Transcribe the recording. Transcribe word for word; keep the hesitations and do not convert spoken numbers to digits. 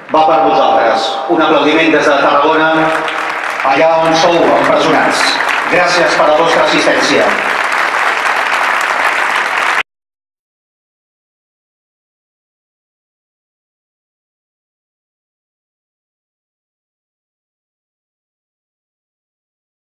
va per vosaltres. Un aplaudiment des de Tarragona, allà on sou empresonats. Gràcies per la vostra assistència.